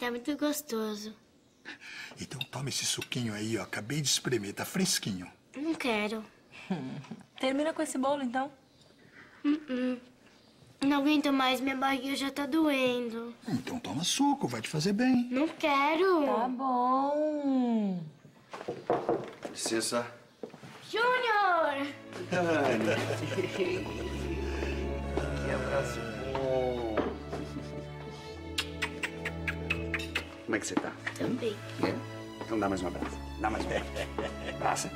tá muito gostoso. Então toma esse suquinho aí, ó. Acabei de espremer, tá fresquinho. Não quero. Termina com esse bolo, então. Não aguento mais, minha barriga já tá doendo. Então toma suco, vai te fazer bem. Não quero. Tá bom. Licença. Júnior! Que abraço bom. Como é que você tá? Também. É? Então dá mais um abraço. Dá mais um. Abraça.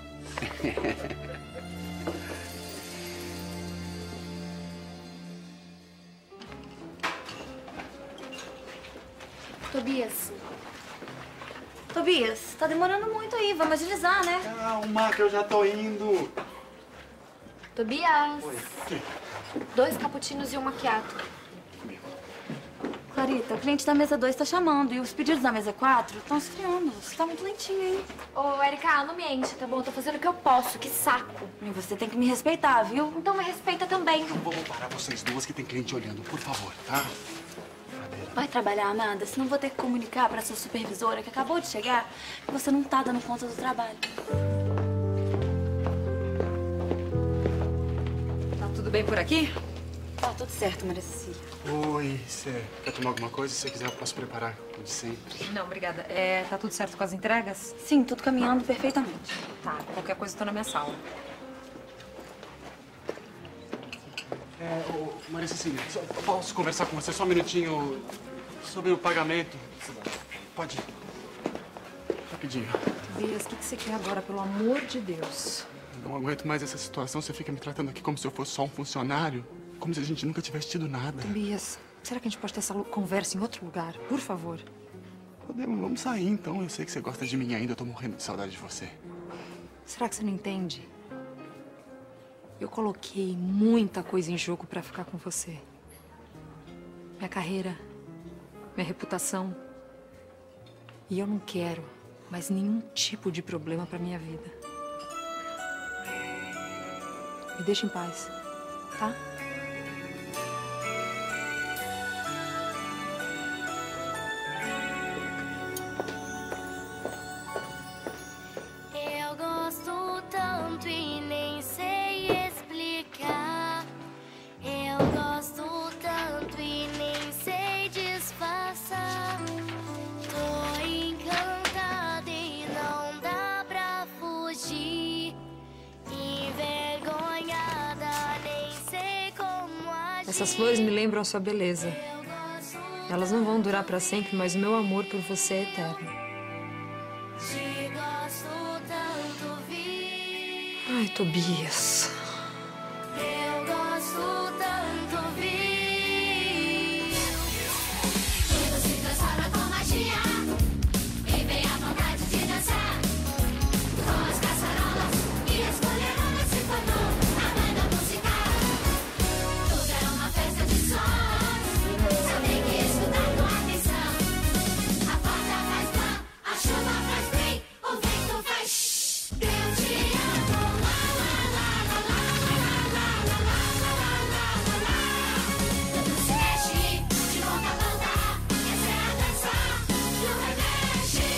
Tobias. Tobias, tá demorando muito aí. Vamos agilizar, né? Calma, que eu já tô indo. Tobias. Oi. 2 cappuccinos e um macchiato. Clarita, o cliente da mesa 2 tá chamando e os pedidos da mesa 4 estão esfriando. Você tá muito lentinha, hein? Ô, Erika, não me enche, tá bom? Eu tô fazendo o que eu posso, que saco. E você tem que me respeitar, viu? Então me respeita também. Não vamos parar vocês duas que tem cliente olhando, por favor, tá? Vai trabalhar, amada, senão vou ter que comunicar pra sua supervisora que acabou de chegar que você não tá dando conta do trabalho. Tá tudo bem por aqui? Tá tudo certo, Maria Cecília. Oi, você quer tomar alguma coisa? Se você quiser, eu posso preparar, como de sempre. Não, obrigada. Tá tudo certo com as entregas? Sim, tudo caminhando perfeitamente. Tá, qualquer coisa eu tô na minha sala. Maria Cecília, posso conversar com você só um minutinho sobre o pagamento? Pode ir. Rapidinho. Tobias, o que você quer agora, pelo amor de Deus? Não aguento mais essa situação. Você fica me tratando aqui como se eu fosse só um funcionário. Como se a gente nunca tivesse tido nada. Tobias, será que a gente pode ter essa conversa em outro lugar? Por favor. Podemos, vamos sair então. Eu sei que você gosta de mim ainda. Eu tô morrendo de saudade de você. Será que você não entende? Eu coloquei muita coisa em jogo pra ficar com você. Minha carreira, minha reputação. E eu não quero mais nenhum tipo de problema pra minha vida. Me deixa em paz, tá? Eu gosto tanto e nem sei explicar. Eu gosto tanto e nem sei disfarçar. Tô encantada e não dá pra fugir. Envergonhada, nem sei como agir. Essas flores me lembram a sua beleza. Elas não vão durar pra sempre, mas o meu amor por você é eterno. Te gosto tanto, vi. Ai, Tobias. Eu gosto tanto, vi. Tudo se transforma com magia. E vem a vontade de dançar. Com as caçarolas e escolheram nesse forno a banda musical. Tudo é uma festa de sons. Só tem que escutar com atenção. A porta faz blá, a chuva faz bem, o vento faz shh. Eu te amo, lá, lá, lá, lá, lá, lá, lá, lá, lá, lá, lá, lá, lá. Tudo se mexe de ponta a ponta. Essa é a dança do remexe.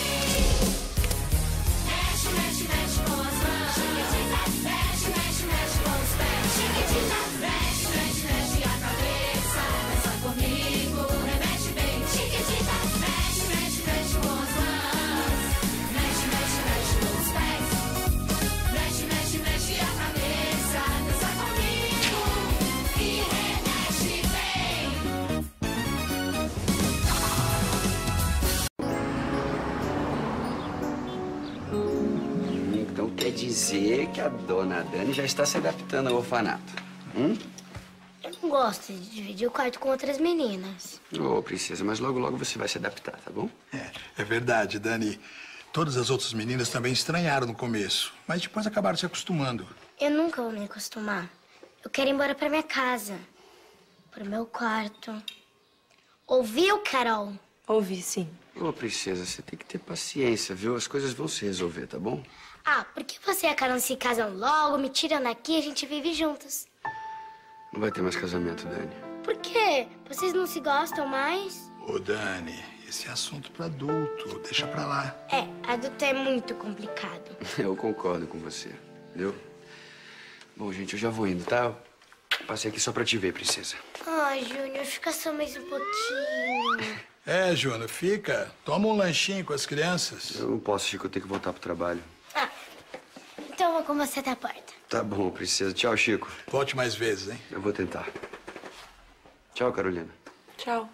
Mexe, mexe, mexe com as mãos. Chiquitita, mexe, mexe, mexe com os pés. Chiquitita, mexe, mexe, mexe a cabeça. Dança comigo, remexe bem. Chiquitita, mexe, mexe, mexe com as mãos. Mexe, mexe, mexe com os pés. Mexe, mexe, mexe a cabeça. Dança comigo e remexe bem. Então quer dizer que a dona Dani já está se adaptando ao orfanato. Eu não gosto de dividir o quarto com outras meninas. Ô, princesa, mas logo, logo você vai se adaptar, tá bom? É verdade, Dani. Todas as outras meninas também estranharam no começo, mas depois acabaram se acostumando. Eu nunca vou me acostumar. Eu quero ir embora pra minha casa. Pro meu quarto. Ouviu, Carol? Ouvi, sim. Ô, princesa, você tem que ter paciência, viu? As coisas vão se resolver, tá bom? Ah, por que você e a Carol se casam logo, me tiram daqui e a gente vive juntos? Não vai ter mais casamento, Dani. Por quê? Vocês não se gostam mais? Ô, Dani, Esse é assunto para adulto. Deixa pra lá. É, adulto é muito complicado. Eu concordo com você, entendeu? Bom, gente, eu já vou indo, tá? Eu passei aqui só pra te ver, princesa. Ai, Júnior, fica só mais um pouquinho. É, Júnior, fica. Toma um lanchinho com as crianças. Eu não posso, Chico, eu tenho que voltar pro trabalho. Ah, então eu vou com você até a porta. Tá bom, princesa. Tchau, Chico. Volte mais vezes, hein? Eu vou tentar. Tchau, Carolina. Tchau.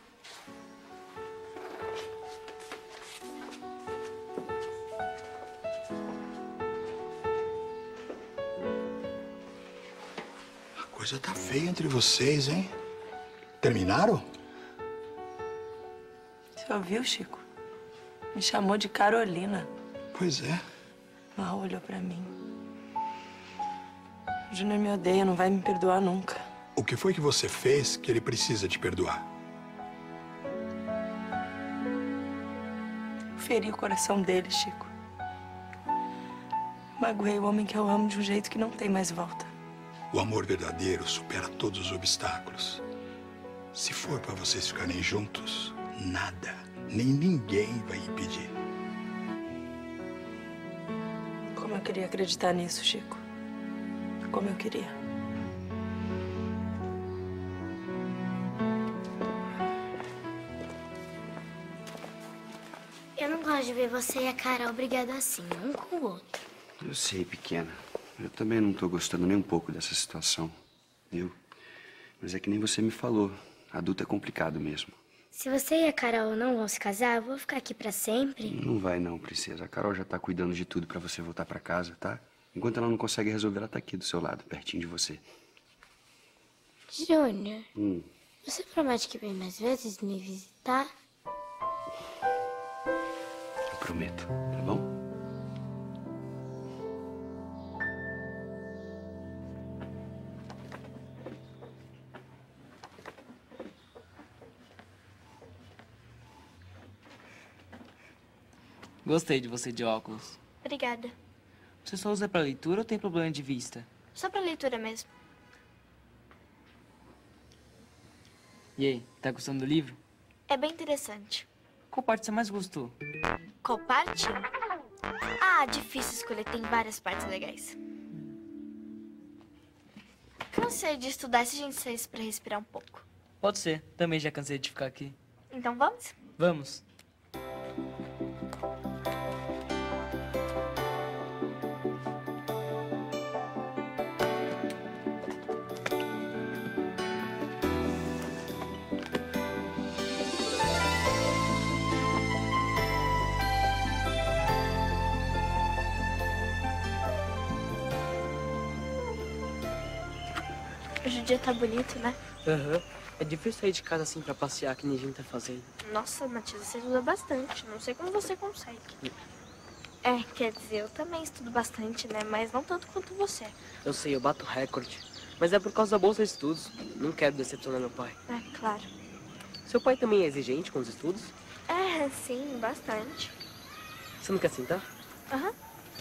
A coisa tá feia entre vocês, hein? Terminaram? Você ouviu, Chico? Me chamou de Carolina. Pois é. Mal olhou pra mim. O Júnior me odeia, não vai me perdoar nunca. O que foi que você fez que ele precisa te perdoar? Feri o coração dele, Chico. Magoei o homem que eu amo de um jeito que não tem mais volta. O amor verdadeiro supera todos os obstáculos. Se for para vocês ficarem juntos, nada, nem ninguém vai impedir. Como eu queria acreditar nisso, Chico. Como eu queria. Eu não gosto de ver você e a Carol brigando assim, um com o outro. Eu sei, pequena. Eu também não tô gostando nem um pouco dessa situação, viu? Mas é que nem você me falou. Adulto é complicado mesmo. Se você e a Carol não vão se casar, eu vou ficar aqui pra sempre. Não vai não, princesa. A Carol já tá cuidando de tudo pra você voltar pra casa, tá? Enquanto ela não consegue resolver, ela tá aqui do seu lado, pertinho de você. Júnior, você promete que vem mais vezes me visitar? Eu prometo, tá bom? Gostei de você de óculos. Obrigada. Você só usa pra leitura ou tem problema de vista? Só pra leitura mesmo. E aí, tá gostando do livro? É bem interessante. Qual parte você mais gostou? Qual parte? Ah, difícil escolher. Tem várias partes legais. Cansei de estudar se a gente saísse pra respirar um pouco. Pode ser. Também já cansei de ficar aqui. Então vamos? Vamos. Hoje o dia tá bonito, né? Aham. É difícil sair de casa assim pra passear, que nem a gente tá fazendo. Nossa, Matilda, você estuda bastante. Não sei como você consegue. É, quer dizer, eu também estudo bastante, né? Mas não tanto quanto você. Eu sei, eu bato recorde. Mas é por causa da bolsa de estudos. Não quero decepcionar meu pai. É, claro. Seu pai também é exigente com os estudos? É, sim, bastante. Você não quer sentar? Aham.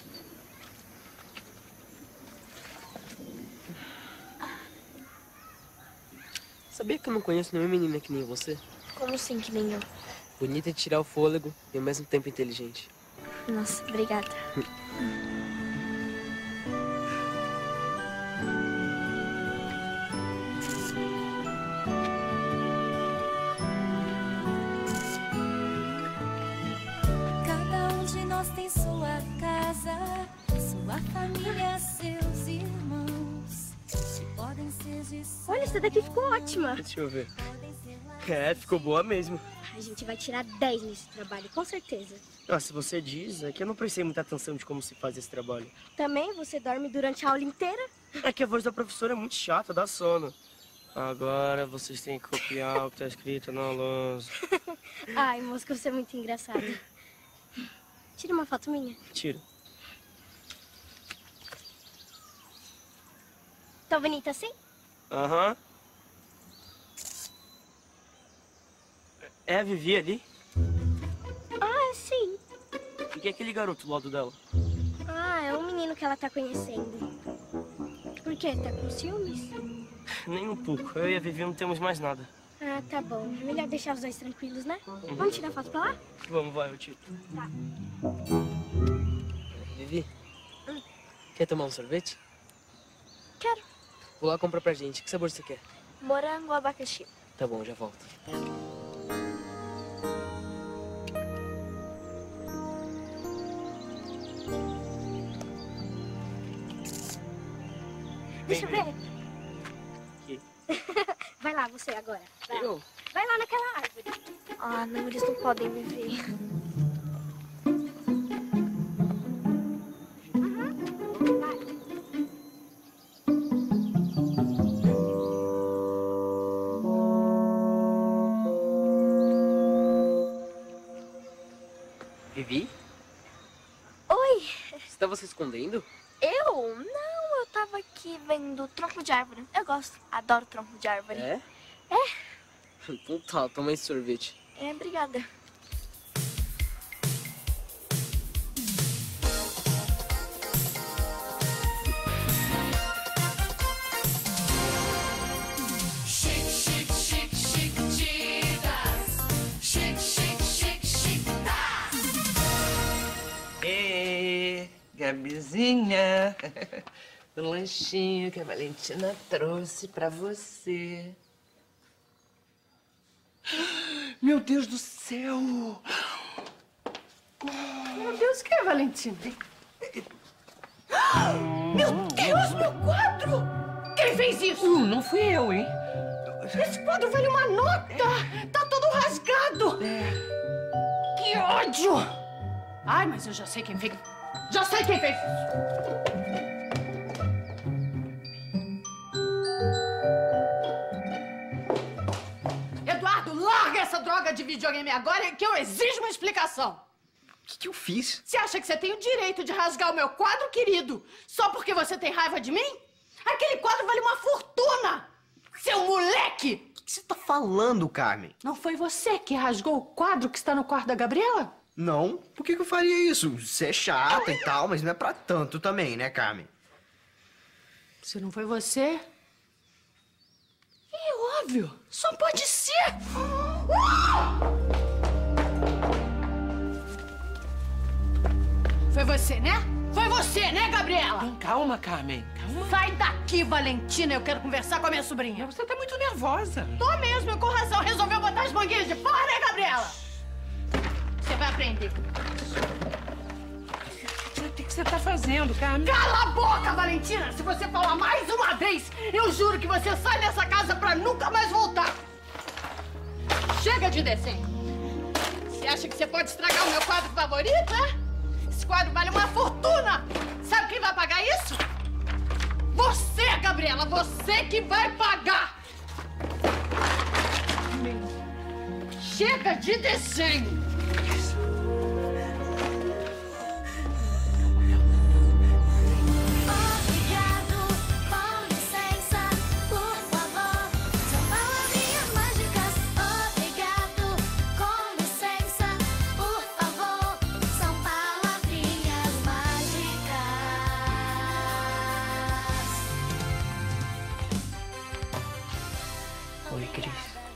Sabia que eu não conheço nenhuma menina que nem você? Como assim que nem eu? Bonita de tirar o fôlego e ao mesmo tempo inteligente. Nossa, obrigada. Cada um de nós tem sua casa, sua família, seus irmãos. Podem ser de Olha, essa daqui ficou ótima. Deixa eu ver. É, ficou boa mesmo. A gente vai tirar 10 nesse trabalho, com certeza. Ah, se você diz, é que eu não prestei muita atenção de como se faz esse trabalho. Também você dorme durante a aula inteira? É que a voz da professora é muito chata, dá sono. Agora vocês têm que copiar o que tá escrito na lousa. Ai, moço, você é muito engraçado. Tira uma foto minha. Tira. Tô bonita assim? Aham. É a Vivi ali? Ah, sim. E que é aquele garoto do lado dela? Ah, é um menino que ela tá conhecendo. Por quê? Tá com ciúmes? Nem um pouco. Eu e a Vivi não temos mais nada. Ah, Ah, tá bom. É melhor deixar os dois tranquilos, né? Vamos tirar foto pra lá? Vamos, vai, eu tiro. Tá. Vivi, quer tomar um sorvete? Quero. Vou lá comprar pra gente. Que sabor você quer? Morango ou abacaxi? Tá bom, já volto. Deixa eu ver. Aqui. Vai lá, você agora. Vai. Eu? Vai lá naquela árvore. Ah, não, eles não podem me ver. Vai. Vivi? Oi. Você tava se escondendo? Eu? Não, eu tava aqui vendo tronco de árvore. Eu gosto, adoro tronco de árvore. É? É? Então tá, toma esse sorvete. É, obrigada. Chique, chique, chique, chiquititas. Chique, chique, chique, chiquitas. Ê, Gabizinha, o lanchinho que a Valentina trouxe pra você. Meu Deus do céu! Meu Deus, o que é, Valentina? Meu Deus, meu quadro! Quem fez isso? Não fui eu, hein? Esse quadro vale uma nota! Tá todo rasgado! Que ódio! Ai, mas eu já sei quem fez. Já sei quem fez isso! Eduardo, larga essa droga de videogame agora que eu exijo uma explicação! O que eu fiz? Você acha que você tem o direito de rasgar o meu quadro, querido? Só porque você tem raiva de mim? Aquele quadro vale uma fortuna! Seu moleque! O que você tá falando, Carmen? Não foi você que rasgou o quadro que está no quarto da Gabriela? Não, por que eu faria isso? Você é chata e tal, mas não é pra tanto também, né, Carmen? Se não foi você... É óbvio, só pode ser! Foi você, né? Foi você, né, Gabriela? Então, calma, Carmen. Calma. Sai daqui, Valentina. Eu quero conversar com a minha sobrinha. Você tá muito nervosa. Tô mesmo, e com razão. Resolveu botar as manguinhas de fora, né, Gabriela? Você vai aprender. O que você tá fazendo, Carmen? Cala a boca, Valentina! Se você falar mais uma vez, eu juro que você sai dessa casa pra nunca mais voltar. Chega de desenho. Você acha que você pode estragar o meu quadro favorito, né? Esse quadro vale uma fortuna! Sabe quem vai pagar isso? Você, Gabriela! Você que vai pagar! Chega de desenho! Obrigado, com licença, por favor. São palavrinhas mágicas. Obrigado, com licença, por favor. São palavrinhas mágicas. Oi, Cris.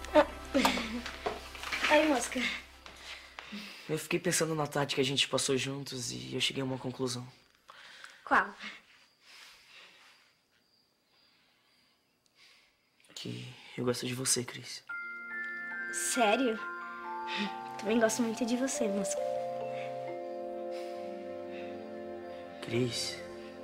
Oi, mosca. Eu fiquei pensando na tarde que a gente passou juntos e eu cheguei a uma conclusão. Qual? Que eu gosto de você, Cris. Sério? Também gosto muito de você, mosca. Cris.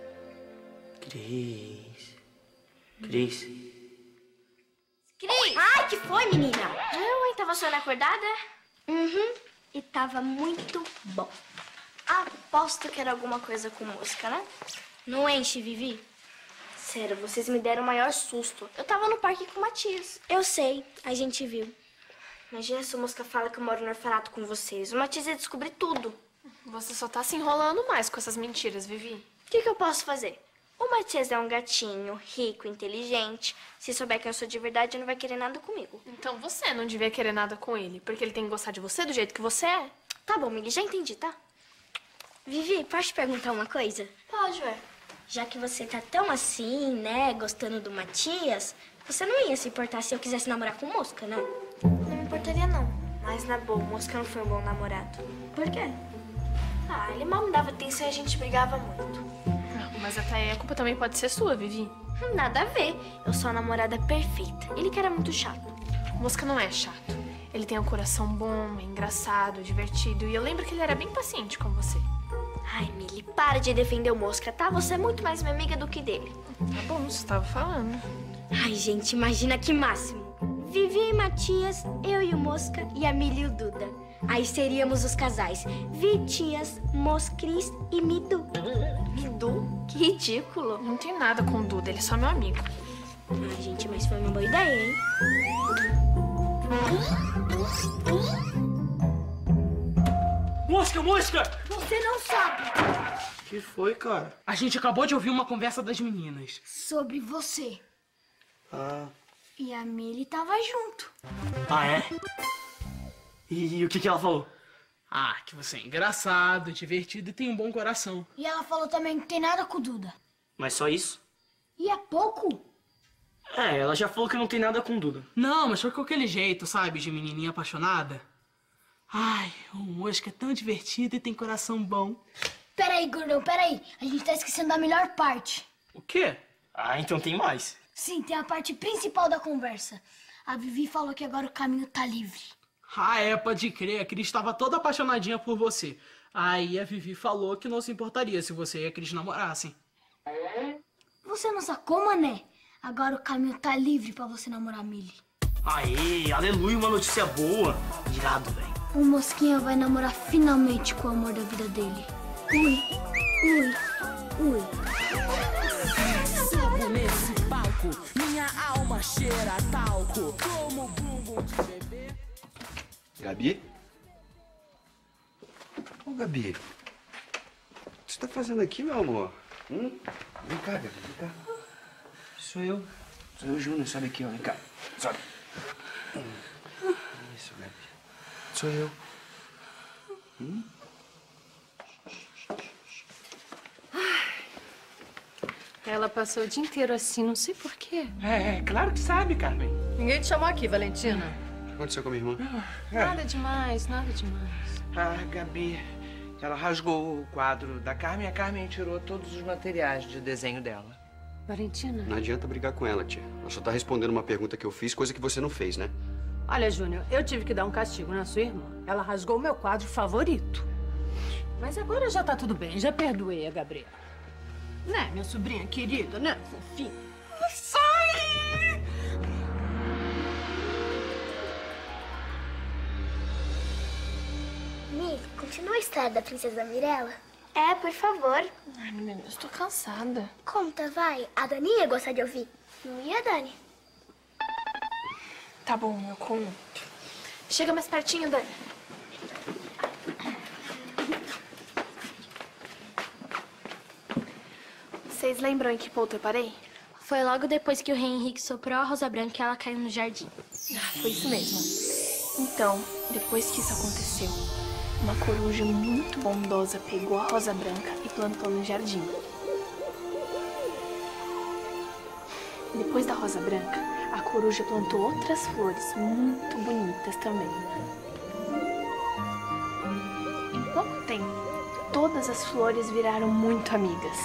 Cris. Cris. Cris! Ai, que foi, menina? Mãe, tava sonhando acordada? Uhum. E tava muito bom. Aposto que era alguma coisa com música, né? Não enche, Vivi? Sério, vocês me deram o maior susto. Eu tava no parque com o Matias. Eu sei, a gente viu. Imagina se o Mosca fala que eu moro no orfanato com vocês. O Matias ia descobrir tudo. Você só tá se enrolando mais com essas mentiras, Vivi. O que eu posso fazer? O Matias é um gatinho, rico, inteligente. Se souber que eu sou de verdade, ele não vai querer nada comigo. Então você não devia querer nada com ele, porque ele tem que gostar de você do jeito que você é. Tá bom, Miguel, já entendi, tá? Vivi, posso te perguntar uma coisa? Pode, ué. Já que você tá tão assim, né, gostando do Matias, Você não ia se importar se eu quisesse namorar com Mosca, né? Não me importaria, não. Mas, na boa, o Mosca não foi um bom namorado. Por quê? Ah, ele mal me dava atenção e a gente brigava muito. Mas até aí a culpa também pode ser sua, Vivi. Nada a ver. Eu sou a namorada perfeita. Ele que era muito chato. Mosca não é chato. Ele tem um coração bom, é engraçado, divertido. E eu lembro que ele era bem paciente com você. Ai, Milly, para de defender o Mosca, tá? Você é muito mais minha amiga do que dele. Tá bom, você tava falando. Ai, gente, imagina que máximo. Vivi e Matias, eu e o Mosca e a Milly e o Duda. Aí seríamos os casais Vitias, Moscris e Midu. Midu? Que ridículo. Não tem nada com o Duda, ele é só meu amigo. Ai, gente, mas foi uma boa ideia, hein? Mosca, Mosca! Você não sabe. Que foi, cara? A gente acabou de ouvir uma conversa das meninas. Sobre você. Ah. E a Milly tava junto. Ah, é? E o que ela falou? Ah, que você é engraçado, divertido e tem um bom coração. E ela falou também que não tem nada com o Duda. Mas só isso? E é pouco? É, ela já falou que não tem nada com o Duda. Não, mas foi com aquele jeito, sabe, de menininha apaixonada. Ai, o Mosca é tão divertido e tem coração bom. Peraí, gordão, peraí. A gente tá esquecendo da melhor parte. O quê? Ah, então tem mais. Sim, tem a parte principal da conversa. A Vivi falou que agora o caminho tá livre. Ah, é, pode crer. A Cris estava toda apaixonadinha por você. Aí a Vivi falou que não se importaria se você e a Cris namorassem. Você não sacou, mané? Agora o caminho tá livre pra você namorar a Milly. Aê, aleluia, uma notícia boa. Irado, velho. O Mosquinha vai namorar finalmente com o amor da vida dele. Ui, ui, ui. Subo nesse palco, minha alma cheira talco. Como bumbum de bebê. Gabi? Ô, Gabi. O que você tá fazendo aqui, meu amor? Vem cá, Gabi, vem cá. Sou eu, Júnior. Sobe aqui, ó. Vem cá. Sobe. Isso, Gabi. Sou eu. Ela passou o dia inteiro assim, não sei porquê. É, claro que sabe, Carmen. Ninguém te chamou aqui, Valentina. O que aconteceu com a minha irmã? Nada demais, nada demais. Ah, Gabi, ela rasgou o quadro da Carmen e a Carmen tirou todos os materiais de desenho dela. Valentina? Não adianta brigar com ela, tia. Ela só tá respondendo uma pergunta que eu fiz, coisa que você não fez, né? Olha, Júnior, eu tive que dar um castigo na sua irmã. Ela rasgou o meu quadro favorito. Mas agora já tá tudo bem, já perdoei a Gabriela. Né, minha sobrinha querida, né, fofinha? Sai! Mi, continua a história da Princesa Mirella? É, por favor. Ai, menina, eu estou cansada. Conta, vai. A Dani ia gostar de ouvir. Não ia, Dani? Tá bom, eu conto. Chega mais pertinho, Dani. Vocês lembram em que ponto eu parei? Foi logo depois que o rei Henrique soprou a rosa branca e ela caiu no jardim. Foi isso mesmo. Então, depois que isso aconteceu, uma coruja muito bondosa pegou a rosa branca e plantou no jardim. Depois da rosa branca, a coruja plantou outras flores muito bonitas também. Em pouco tempo, todas as flores viraram muito amigas.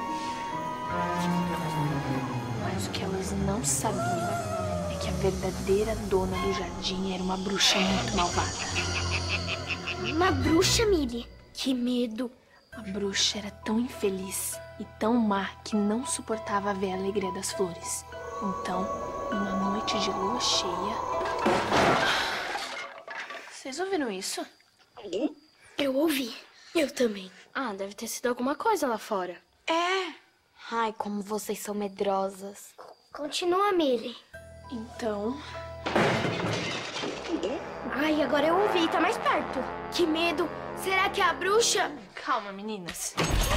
Mas o que elas não sabiam é que a verdadeira dona do jardim era uma bruxa muito malvada. Uma bruxa, Milly? Que medo! A bruxa era tão infeliz e tão má que não suportava ver a alegria das flores. Então, numa noite de lua cheia... Vocês ouviram isso? Eu ouvi. Eu também. Ah, deve ter sido alguma coisa lá fora. É! Ai, como vocês são medrosas. Continua, Milly. Então... Ai, agora eu ouvi, tá mais perto. Que medo! Será que é a bruxa? Calma, meninas.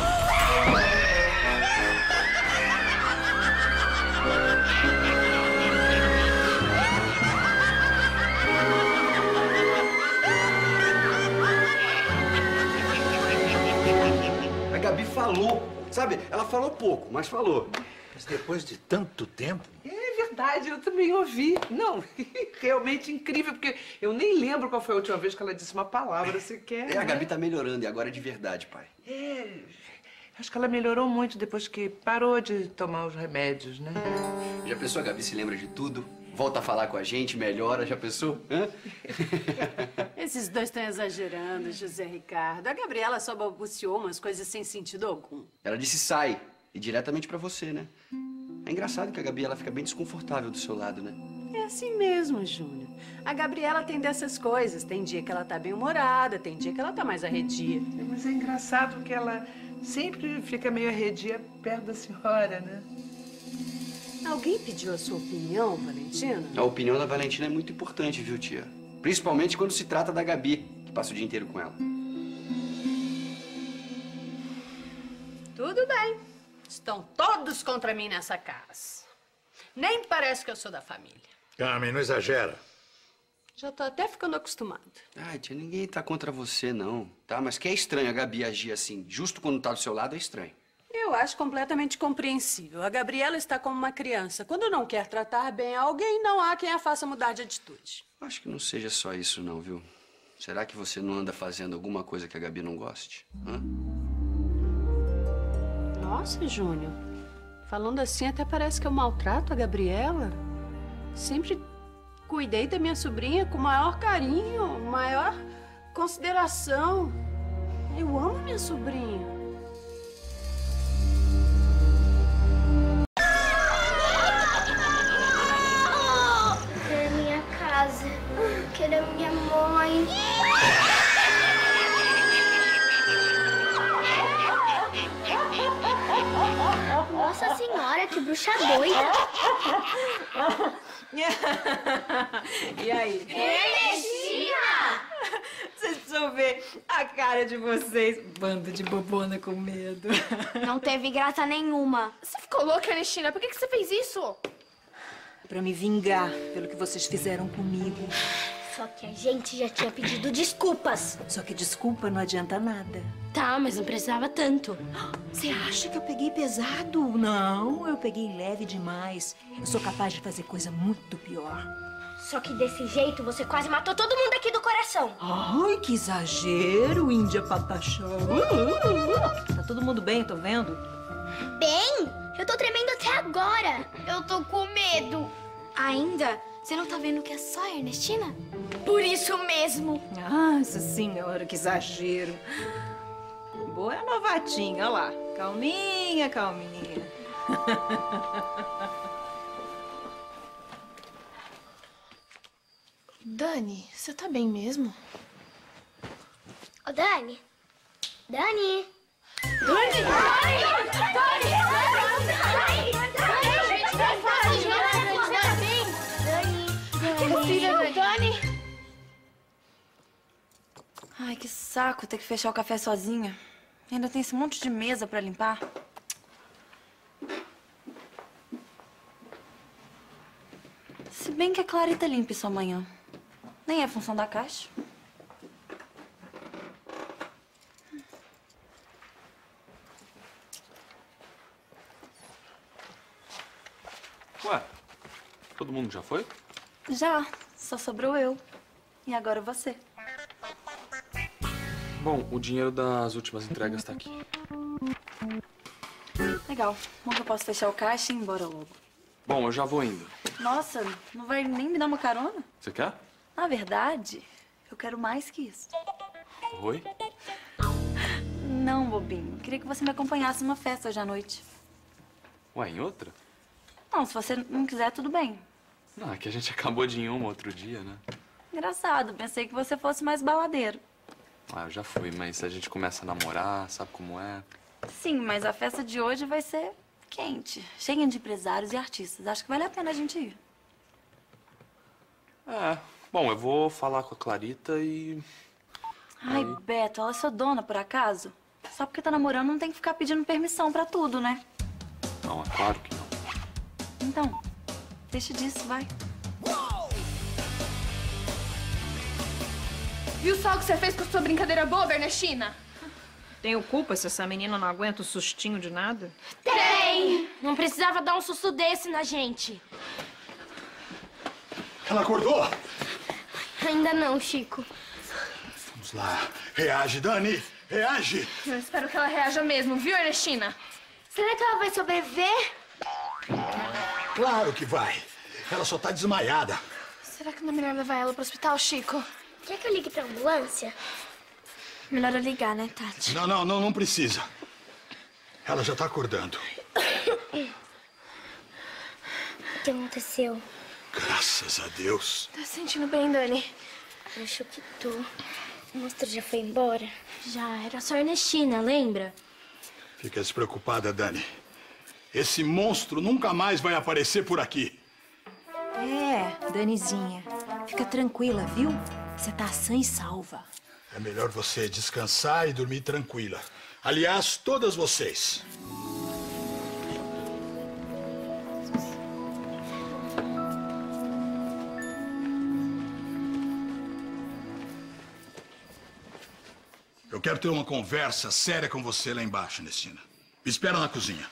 A Gabi falou, sabe? Ela falou pouco, mas falou. Mas depois de tanto tempo... É verdade, eu também ouvi. Não, realmente incrível, porque eu nem lembro qual foi a última vez que ela disse uma palavra sequer. A Gabi tá melhorando e agora é de verdade, pai. Acho que ela melhorou muito depois que parou de tomar os remédios, né? Já pensou, a Gabi se lembra de tudo? Volta a falar com a gente, melhora, já pensou? Hã? Esses dois estão exagerando, José Ricardo. A Gabriela só balbuciou umas coisas sem sentido algum. Ela disse sai, e diretamente pra você, né? É engraçado que a Gabi ela fica bem desconfortável do seu lado, né? É assim mesmo, Júnior. A Gabriela tem dessas coisas. Tem dia que ela tá bem-humorada, tem dia que ela tá mais arredia. Mas é engraçado que ela sempre fica meio arredia perto da senhora, né? Alguém pediu a sua opinião, Valentina? A opinião da Valentina é muito importante, viu, tia? Principalmente quando se trata da Gabi, que passa o dia inteiro com ela. Tudo bem. Estão todos contra mim nessa casa. Nem parece que eu sou da família. Carmen, não exagera. Já tô até ficando acostumada. Ai, tia, ninguém tá contra você, não. Tá? Mas que é estranho a Gabi agir assim, justo quando tá do seu lado, é estranho. Eu acho completamente compreensível. A Gabriela está como uma criança. Quando não quer tratar bem alguém, não há quem a faça mudar de atitude. Acho que não seja só isso, não, viu? Será que você não anda fazendo alguma coisa que a Gabi não goste? Hã? Nossa, Júnior. Falando assim, até parece que eu maltrato a Gabriela. Sempre cuidei da minha sobrinha com o maior carinho, maior consideração. Eu amo minha sobrinha. Quero minha casa. Quero minha mãe. Nossa senhora, que bruxa doida. E aí? Ernestina! Vocês precisam ver a cara de vocês. Bando de bobona com medo. Não teve graça nenhuma. Você ficou louca, Ernestina? Por que você fez isso? Pra me vingar pelo que vocês fizeram comigo. Só que a gente já tinha pedido desculpas. Só que desculpa não adianta nada. Tá, mas não precisava tanto. Você acha que eu peguei pesado? Não, eu peguei leve demais. Eu sou capaz de fazer coisa muito pior. Só que desse jeito você quase matou todo mundo aqui do coração. Ai, que exagero, Índia Patachão. Tá todo mundo bem, tô vendo? Bem? Eu tô tremendo até agora. Eu tô com medo. Ainda? Você não tá vendo que é só a Ernestina? Por isso mesmo. Nossa senhora, que exagero. Boa é a novatinha, olha lá. Calminha, calminha. Dani, você tá bem mesmo? Ô, Dani. Dani. Dani! Dani! Ai, que saco ter que fechar o café sozinha. Ainda tem esse monte de mesa pra limpar. Se bem que a Clarita limpa isso amanhã. Nem é função da caixa. Ué, todo mundo já foi? Já, só sobrou eu. E agora você. Bom, o dinheiro das últimas entregas tá aqui. Legal. Bom que eu posso fechar o caixa e ir embora logo. Bom, eu já vou indo. Nossa, não vai nem me dar uma carona? Você quer? Na verdade, eu quero mais que isso. Oi? Não, bobinho. Queria que você me acompanhasse numa festa hoje à noite. Ué, em outra? Não, se você não quiser, tudo bem. Não, é que a gente acabou de ir em uma outro dia, né? Engraçado, pensei que você fosse mais baladeiro. Ah, eu já fui, mas a gente começa a namorar, sabe como é? Sim, mas a festa de hoje vai ser quente, cheia de empresários e artistas. Acho que vale a pena a gente ir. É. Bom, eu vou falar com a Clarita e... Ai, Beto, ela é sua dona, por acaso? Só porque tá namorando não tem que ficar pedindo permissão pra tudo, né? Não, é claro que não. Então, deixa disso, vai. Viu só o que você fez com a sua brincadeira boba, Ernestina? Tenho culpa se essa menina não aguenta o sustinho de nada? Tem! Não precisava dar um susto desse na gente. Ela acordou? Ainda não, Chico. Vamos lá. Reage, Dani. Reage. Eu espero que ela reaja mesmo, viu, Ernestina? Será que ela vai sobreviver? Claro que vai. Ela só tá desmaiada. Será que não é melhor levar ela pro hospital, Chico? Quer que eu ligue pra ambulância? Melhor eu ligar, né, Tati? Não precisa. Ela já tá acordando. O que aconteceu? Graças a Deus. Tá se sentindo bem, Dani? Acho que tô. O monstro já foi embora? Já, era só a Ernestina, lembra? Fica despreocupada, Dani. Esse monstro nunca mais vai aparecer por aqui. É, Danizinha. Fica tranquila, viu? Você tá sã e salva. É melhor você descansar e dormir tranquila. Aliás, todas vocês. Eu quero ter uma conversa séria com você lá embaixo, Ernestina. Me espera na cozinha.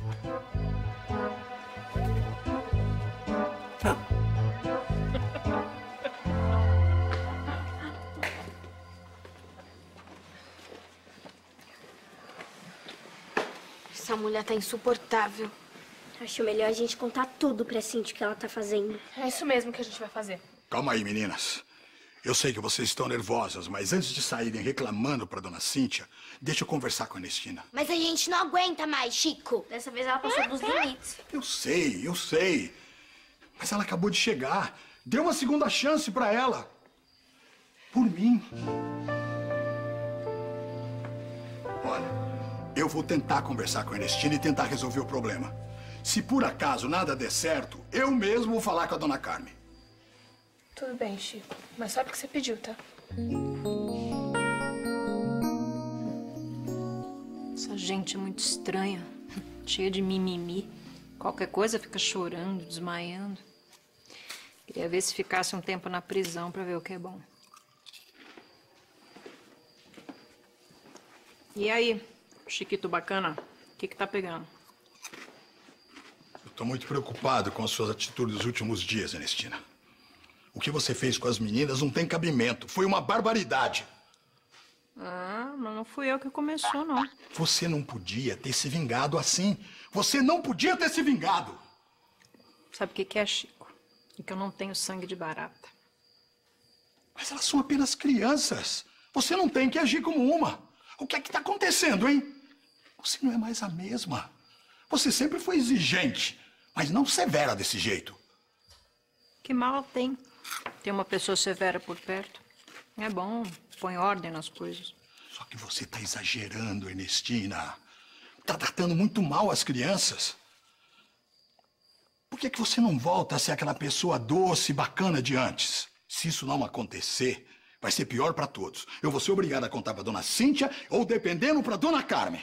Essa mulher tá insuportável. Acho melhor a gente contar tudo pra Cintia o que ela tá fazendo. É isso mesmo que a gente vai fazer. Calma aí, meninas. Eu sei que vocês estão nervosas, mas antes de saírem reclamando pra dona Cíntia, deixa eu conversar com a Ernestina. Mas a gente não aguenta mais, Chico. Dessa vez ela passou dos limites. Eu sei. Mas ela acabou de chegar. Dê uma segunda chance pra ela. Por mim. Olha, eu vou tentar conversar com a Ernestina e tentar resolver o problema. Se por acaso nada der certo, eu mesmo vou falar com a dona Carmen. Tudo bem, Chico. Mas só porque você pediu, tá? Essa gente é muito estranha. Cheia de mimimi. Qualquer coisa fica chorando, desmaiando. Queria ver se ficasse um tempo na prisão pra ver o que é bom. E aí, Chiquito bacana? O que tá pegando? Eu tô muito preocupado com as suas atitudes dos últimos dias, Ernestina. O que você fez com as meninas não tem cabimento. Foi uma barbaridade. Ah, mas não fui eu que começou, não. Você não podia ter se vingado assim. Você não podia ter se vingado. Sabe o que é, Chico? É que eu não tenho sangue de barata. Mas elas são apenas crianças. Você não tem que agir como uma. O que é que tá acontecendo, hein? Você não é mais a mesma. Você sempre foi exigente, mas não severa desse jeito. Que mal tem. Ter uma pessoa severa por perto. É bom, põe ordem nas coisas. Só que você tá exagerando, Ernestina. Tá tratando muito mal as crianças. Por que você não volta a ser aquela pessoa doce e bacana de antes? Se isso não acontecer, vai ser pior pra todos. Eu vou ser obrigada a contar pra dona Cíntia ou, dependendo, pra dona Carmen.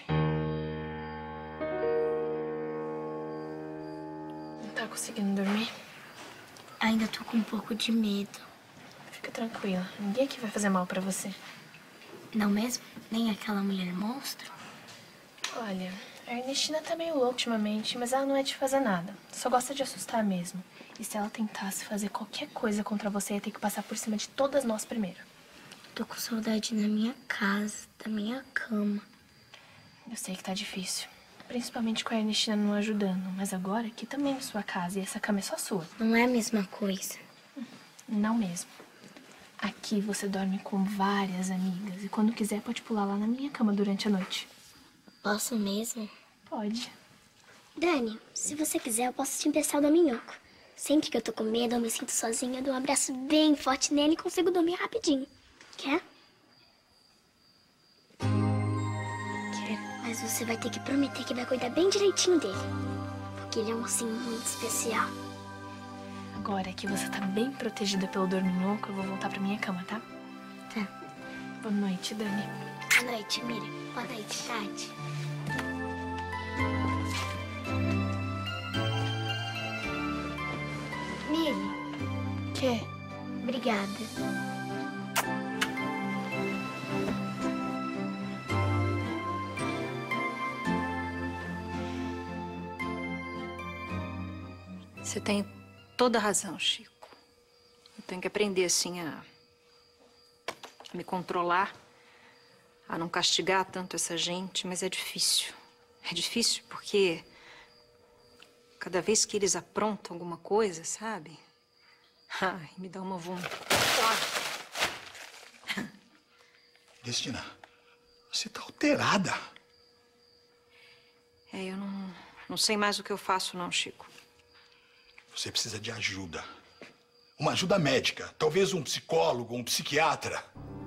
Não tá conseguindo dormir? Ainda tô com um pouco de medo. Fica tranquila. Ninguém aqui vai fazer mal pra você. Não mesmo? Nem aquela mulher monstro? Olha, a Ernestina tá meio louca ultimamente, mas ela não é de fazer nada. Só gosta de assustar mesmo. E se ela tentasse fazer qualquer coisa contra você, ia ter que passar por cima de todas nós primeiro. Tô com saudade da minha casa, da minha cama. Eu sei que tá difícil. Principalmente com a Ernestina não ajudando. Mas agora, aqui também é sua casa e essa cama é só sua. Não é a mesma coisa. Não mesmo. Aqui você dorme com várias amigas. E quando quiser, pode pular lá na minha cama durante a noite. Posso mesmo? Pode. Dani, se você quiser, eu posso te emprestar o da minhoca. Sempre que eu tô com medo, eu me sinto sozinha, eu dou um abraço bem forte nele e consigo dormir rapidinho. Quer? Mas você vai ter que prometer que vai cuidar bem direitinho dele. Porque ele é um ursinho muito especial. Agora que você tá bem protegida pelo dorminhoco, eu vou voltar pra minha cama, tá? Tá. Boa noite, Dani. Boa noite, Miriam. Boa noite, Tati. Miriam. Quê? Obrigada. Você tem toda a razão, Chico. tenho que aprender, assim, a me controlar, a não castigar tanto essa gente, mas é difícil. É difícil porque cada vez que eles aprontam alguma coisa, sabe? Ai, me dá uma vontade. Ernestina, você tá alterada. Eu não sei mais o que eu faço, não, Chico. Você precisa de ajuda. Uma ajuda médica. Talvez um psicólogo, um psiquiatra.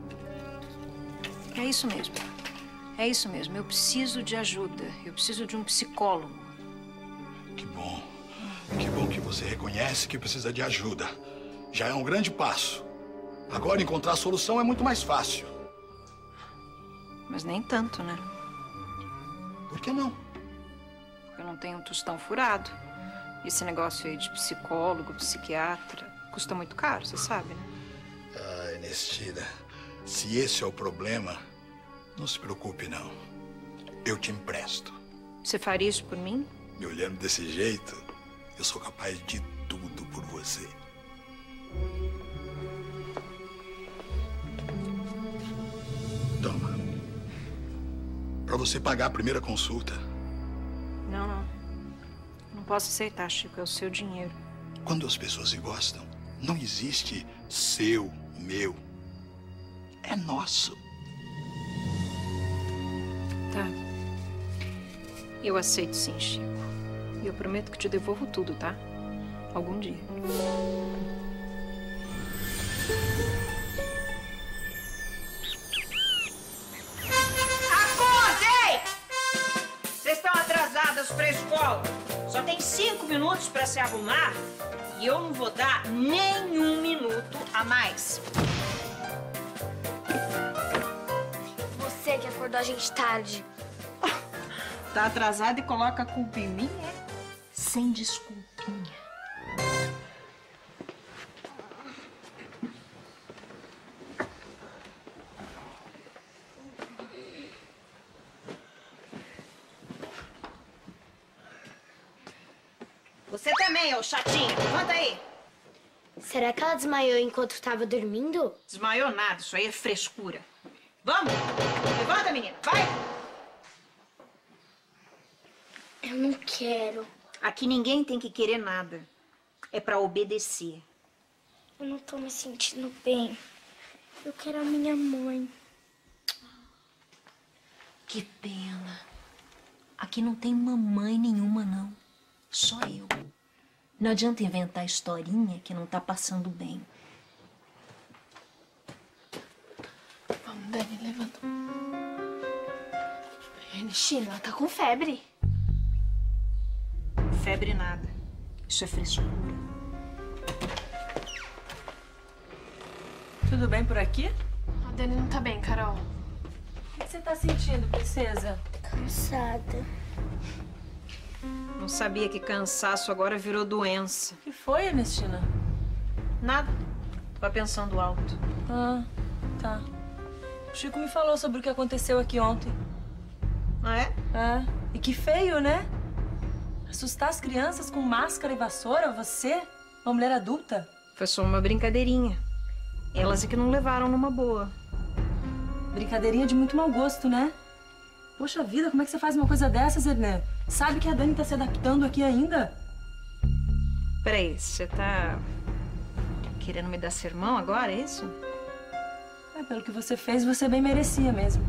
É isso mesmo. É isso mesmo. Eu preciso de ajuda. Eu preciso de um psicólogo. Que bom. Que bom que você reconhece que precisa de ajuda. Já é um grande passo. Agora encontrar a solução é muito mais fácil. Mas nem tanto, né? Por que não? Porque eu não tenho um tostão furado. Esse negócio aí de psicólogo, psiquiatra, custa muito caro, você sabe, né? Ah, Ernestina, se esse é o problema, não se preocupe, não. Eu te empresto. Você faria isso por mim? Me olhando desse jeito, eu sou capaz de tudo por você. Toma. Pra você pagar a primeira consulta. Não. Não posso aceitar, Chico. É o seu dinheiro. Quando as pessoas se gostam, não existe seu, meu. É nosso. Tá. Eu aceito sim, Chico. E eu prometo que te devolvo tudo, tá? Algum dia. Acordem! Vocês estão atrasadas pra escola. Só tem 5 minutos pra se arrumar e eu não vou dar nenhum minuto a mais. Você que acordou a gente tarde. Tá atrasada e coloca a culpa em mim, é? Sem desculpinha. Você também, ô chatinho. Levanta aí. Será que ela desmaiou enquanto estava dormindo? Desmaiou nada, isso aí é frescura. Vamos! Levanta, menina, vai! Eu não quero. Aqui ninguém tem que querer nada. É pra obedecer. Eu não tô me sentindo bem. Eu quero a minha mãe. Que pena. Aqui não tem mamãe nenhuma, não. Só eu. Não adianta inventar historinha que não tá passando bem. Vamos, Dani, levanta. Ernestina, ela tá com febre. Febre nada. Isso é frescura. Tudo bem por aqui? A Dani não tá bem, Carol. O que você tá sentindo, princesa? Cansada. Não sabia que cansaço agora virou doença. O que foi, Ernestina? Nada. Tava pensando alto. Ah, tá. O Chico me falou sobre o que aconteceu aqui ontem. Ah, é? É. E que feio, né? Assustar as crianças com máscara e vassoura, você? Uma mulher adulta? Foi só uma brincadeirinha. Elas é que não levaram numa boa. Brincadeirinha de muito mau gosto, né? Poxa vida, como é que você faz uma coisa dessas, Erné? Sabe que a Dani tá se adaptando aqui ainda? Peraí, você tá querendo me dar sermão agora, é isso? É, pelo que você fez, você bem merecia mesmo.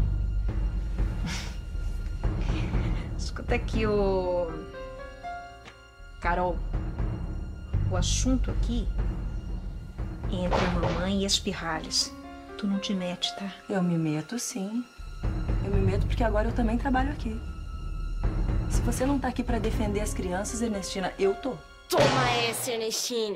Escuta aqui, ô... Carol, o assunto aqui é entre a mamãe e as pirralhas. Tu não te mete, tá? Eu me meto, sim. Eu me meto porque agora eu também trabalho aqui. Se você não tá aqui pra defender as crianças, Ernestina, eu tô. Toma essa, Ernestina.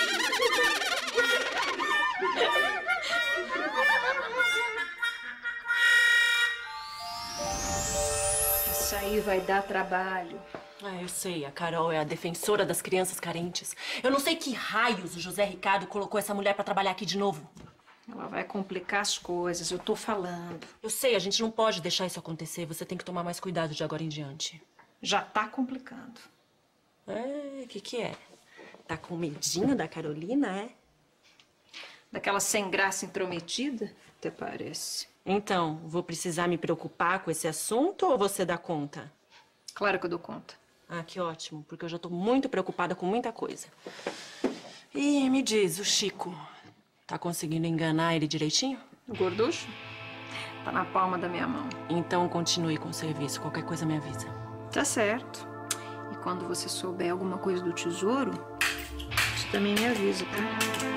Isso aí vai dar trabalho. Ah, eu sei. A Carol é a defensora das crianças carentes. Eu não sei que raios o José Ricardo colocou essa mulher pra trabalhar aqui de novo. Ela vai complicar as coisas, eu tô falando. Eu sei, a gente não pode deixar isso acontecer. Você tem que tomar mais cuidado de agora em diante. Já tá complicando. É, que é? Tá com medinho da Carolina, é? Daquela sem graça intrometida, até parece. Então, vou precisar me preocupar com esse assunto ou você dá conta? Claro que eu dou conta. Ah, que ótimo, porque eu já tô muito preocupada com muita coisa. E me diz, o Chico, tá conseguindo enganar ele direitinho? O gorducho? Tá na palma da minha mão. Então continue com o serviço, qualquer coisa me avisa. Tá certo. E quando você souber alguma coisa do tesouro, você também me avisa, tá?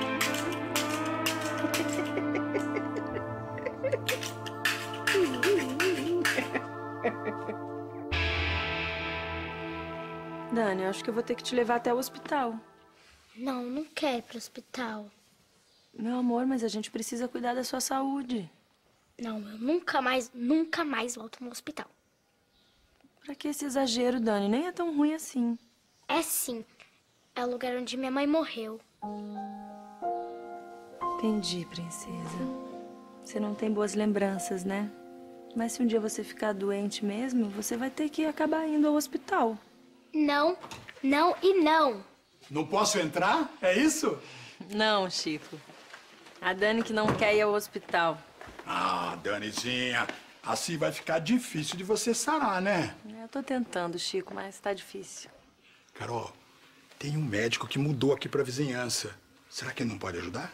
Dani, eu acho que eu vou ter que te levar até o hospital. Não, não quero ir pro hospital. Meu amor, mas a gente precisa cuidar da sua saúde. Não, eu nunca mais volto no hospital. Pra que esse exagero, Dani? Nem é tão ruim assim. É sim. É o lugar onde minha mãe morreu. Entendi, princesa. Você não tem boas lembranças, né? Mas se um dia você ficar doente mesmo, você vai ter que acabar indo ao hospital. Não, não e não. Não posso entrar? É isso? Não, Chico. A Dani que não quer ir ao hospital. Ah, Danizinha, assim vai ficar difícil de você sarar, né? Eu tô tentando, Chico, mas tá difícil. Carol, tem um médico que mudou aqui pra vizinhança. Será que ele não pode ajudar?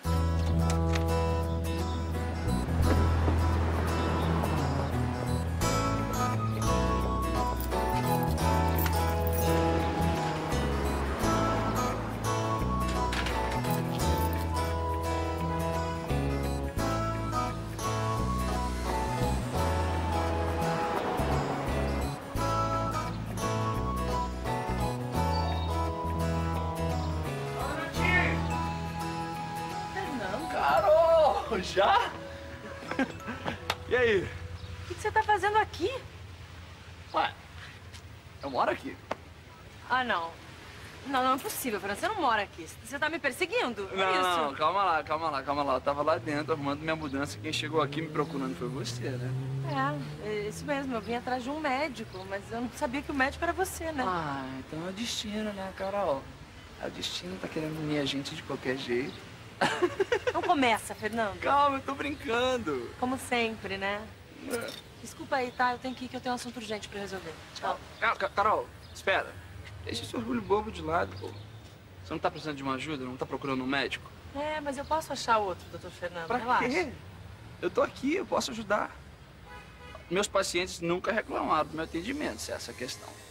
Carol, já? E aí? O que você tá fazendo aqui? Ué, eu moro aqui. Ah, não. Não é possível, Fernando. Você não mora aqui. Você tá me perseguindo? Não, calma lá. Eu tava lá dentro arrumando minha mudança. Quem chegou aqui me procurando foi você, né? É isso mesmo. Eu vim atrás de um médico, mas eu não sabia que o médico era você, né? Ah, então é o destino, né, Carol? O destino tá querendo unir a gente de qualquer jeito. Não começa, Fernando. Calma, eu tô brincando. Como sempre, né? Desculpa aí, tá? Eu tenho que ir, que eu tenho um assunto urgente pra resolver. Tchau. Carol, espera. Deixa esse orgulho bobo de lado, pô. Você não tá precisando de uma ajuda? Não tá procurando um médico? É, mas eu posso achar outro, doutor Fernando. Pra Relaxa. quê? Eu tô aqui, eu posso ajudar. Meus pacientes nunca reclamaram do meu atendimento, se é essa a questão.